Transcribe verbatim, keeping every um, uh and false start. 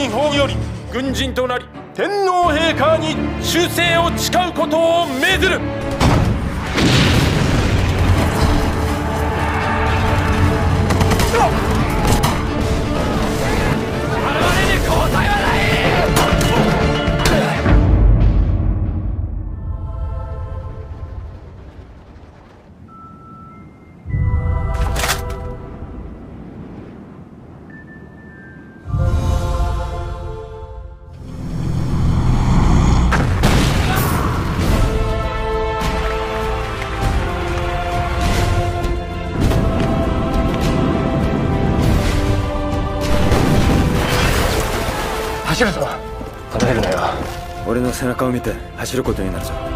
日本より軍人となり天皇陛下に忠誠を誓うことを命ずる。 走るぞ。離れるなよ。俺の背中を見て走ることになるぞ。